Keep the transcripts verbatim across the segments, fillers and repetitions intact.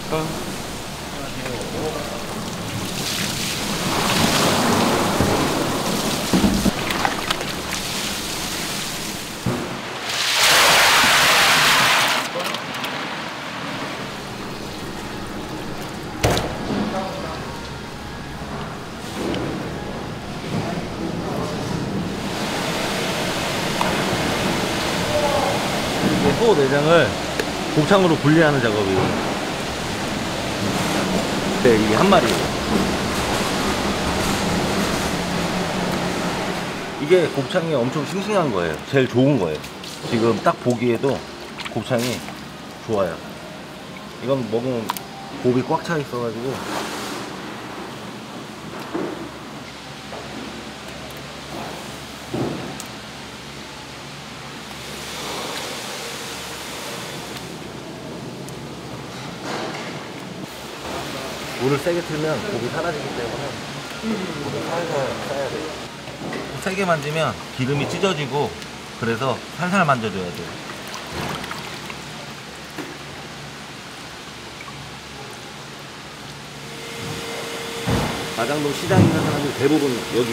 소 내장을 곱창으로 분리하는 작업이에요. 네, 이게 한 마리예요. 이게 곱창이 엄청 싱싱한 거예요. 제일 좋은 거예요. 지금 딱 보기에도 곱창이 좋아요. 이건 먹으면 곱이 꽉 차 있어가지고. 물을 세게 틀면 고기 사라지기 때문에 물을 살살 싸야 돼요. 세게 만지면 기름이 찢어지고, 그래서 살살 만져줘야 돼요. 마장동 시장에 있는 사람들 대부분 여기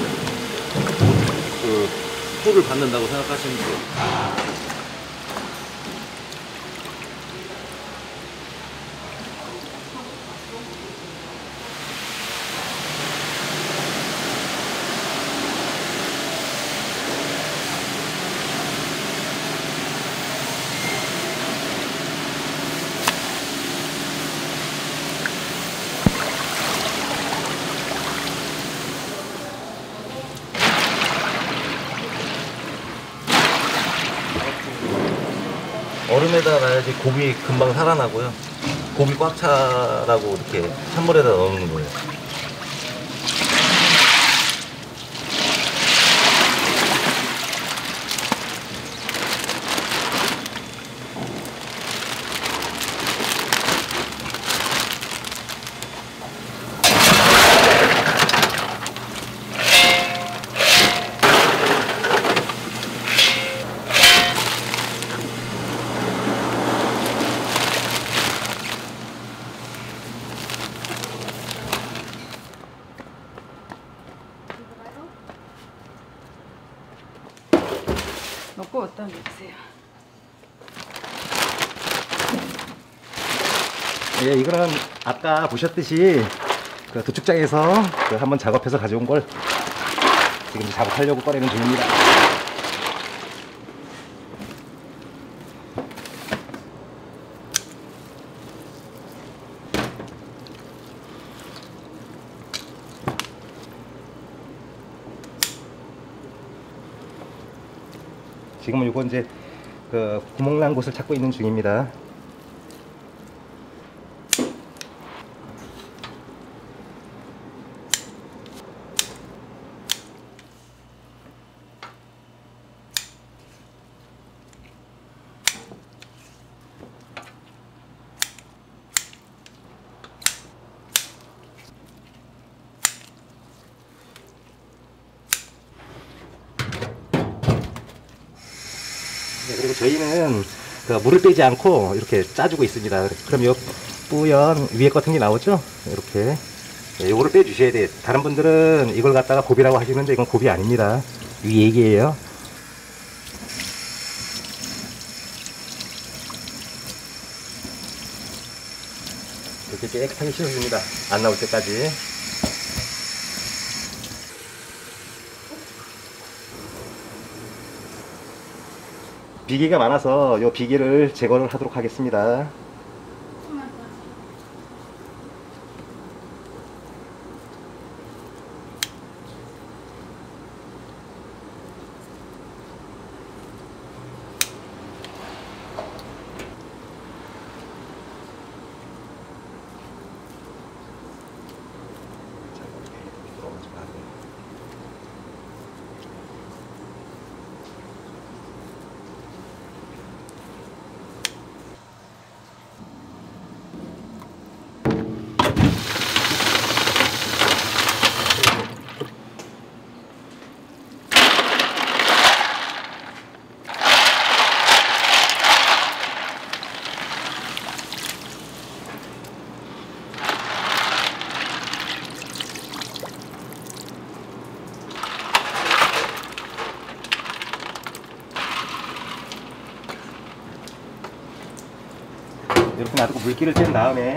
그 소를 받는다고 생각하시면 돼요. 얼음에다 놔야지 고기 금방 살아나고요. 고기 꽉 차라고 이렇게 찬물에다 넣는 거예요. 먹고 어떤 게 드세요? 예, 이거는 아까 보셨듯이 그 도축장에서 그 한번 작업해서 가져온 걸 지금 작업하려고 꺼내는 중입니다. 지금은 이거 이제 그 구멍 난 곳을 찾고 있는 중입니다. 네, 그리고 저희는 그 물을 빼지 않고 이렇게 짜주고 있습니다. 그럼 요 뿌연 위에 같은 게 나오죠? 이렇게 네, 요거를 빼주셔야 돼요. 다른 분들은 이걸 갖다가 곱이라고 하시는데 이건 곱이 아닙니다. 위 얘기예요. 이렇게 깨끗하게 씻어줍니다. 안 나올 때까지. 비계가 많아서 이 비계를 제거를 하도록 하겠습니다. 이렇게 놔두고 물기를 뗀 다음에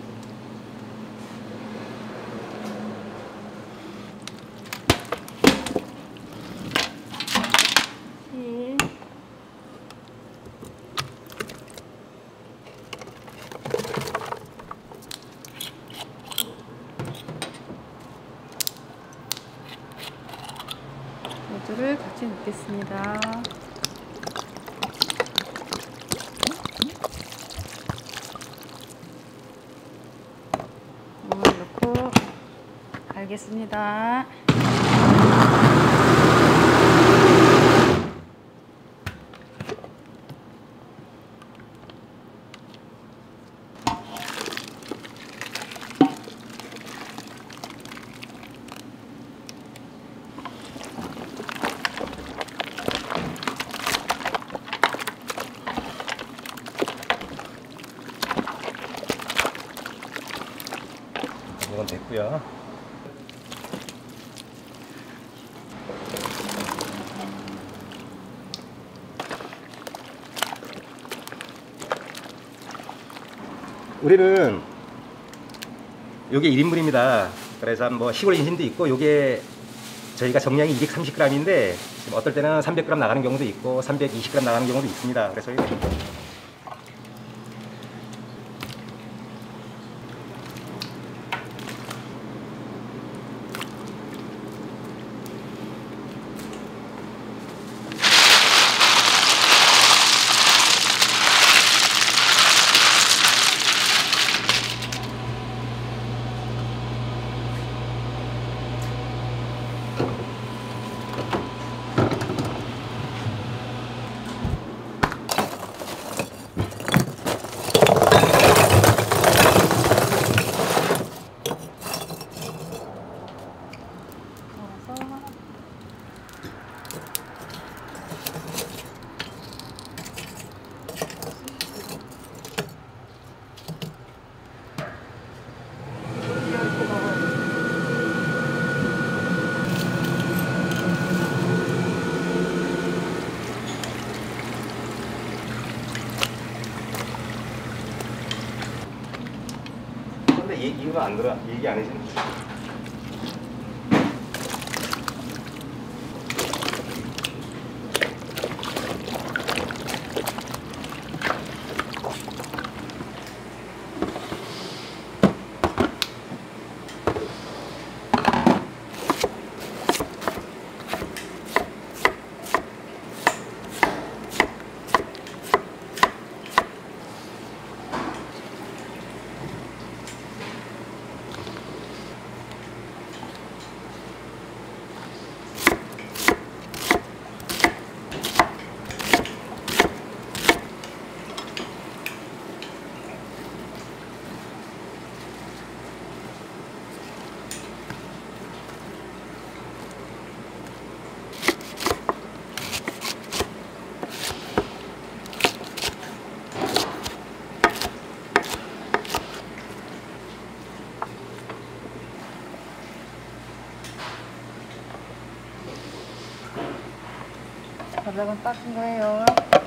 실. 모두를 같이 넣겠습니다. 물 넣고 갈겠습니다. 이건 됐고요. 우리는 요게 일 인분입니다. 그래서 뭐 시골 인심도 있고 요게 저희가 정량이 이백삼십 그램인데 지금 어떨 때는 삼백 그램 나가는 경우도 있고 삼백이십 그램 나가는 경우도 있습니다. 그래서 이거 근데 얘기 이거 안 들어 얘기 안 해주는 바닥은 닦은 거예요.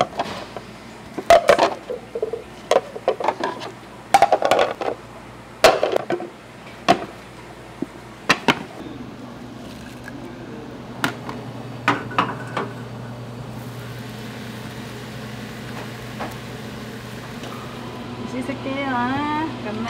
씻을게요. 잠깐만.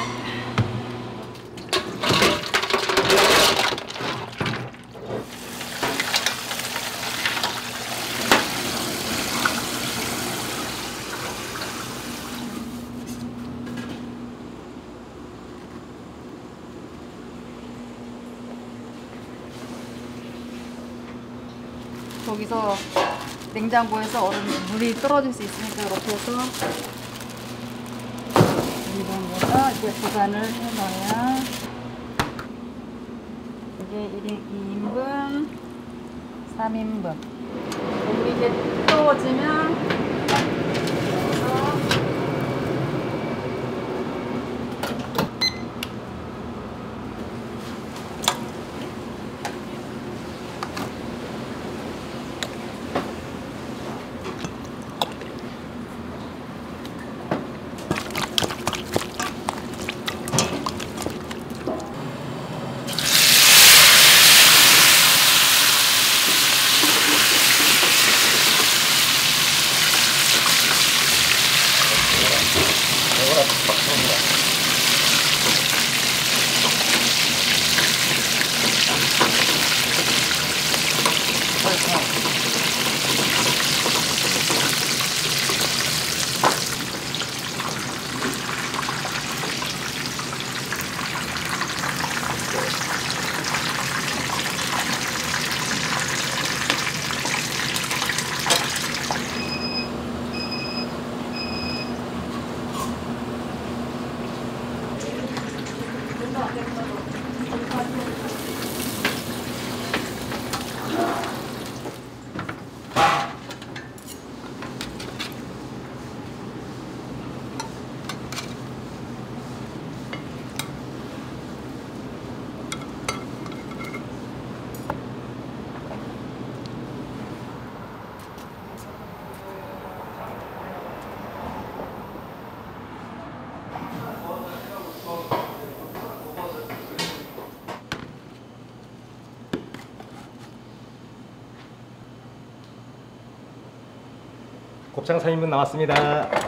거기서 냉장고에서 얼음 물이 떨어질 수 있으니까 이렇게 해서 이런 이제 보관을 해놔야 이게 일 인, 이 인분, 삼 인분. 물이 이제 뜨거워지면 곱창 삼 인분 나왔습니다.